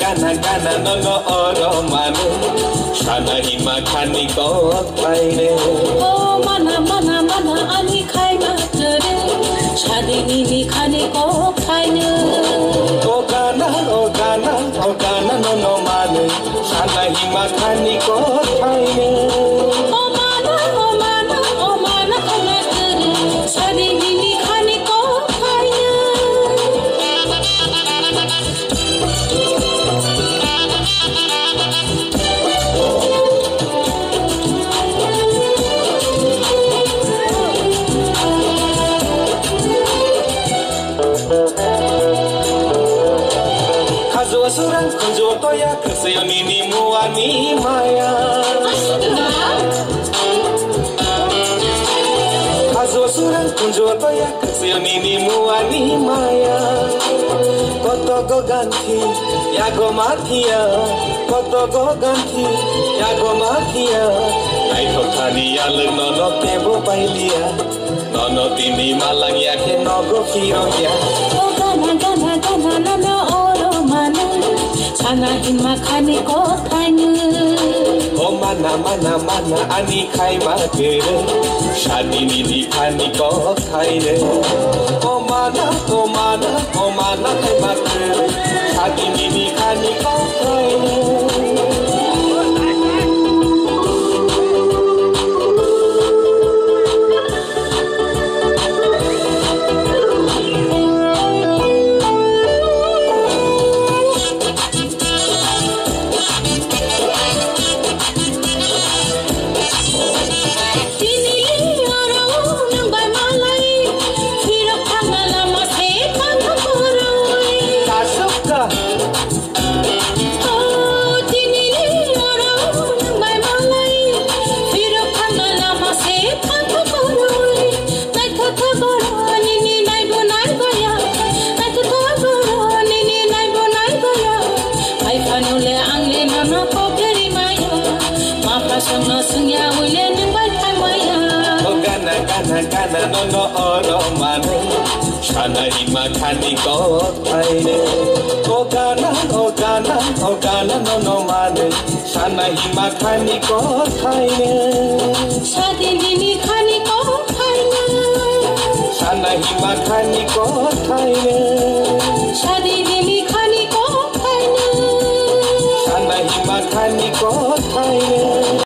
गाना नन अरमाने सानाहीमा खानेको खाइने ओ मना मना मना अनि खाइ मात्र रे सादिनी खानेको खाइने ओ गाना नन माने सानाहीमा खानेको खाइने ओ माना मात्र रे सादिनी खानेको खाइने Surang kunjo toya kesayo nini muani maya Hazo surang kunjo toya kesayo nini muani maya Koto go ganti yago matia Koto go ganti yago matia Nai to thani yale nono tebo bailia Nono tini malang yake nogo kiro ya ओ गाना non Aramane सानाहीमा खानेको खाइने ओ माना अनि खाइ मागेर सादिनी खानेको खाइने ओ माना खाइ मागेर सादिनी खानेको खाइने गाना नन अरमाने सानाहीमा खानेको खाइने ओ गाना नन माने सानाहीमा खानेको खाइने सादिनी खानेको खाइने सानाहीमा खानेको खाइने सादिनी खानेको खाइने सानाहीमा खानेको खाइने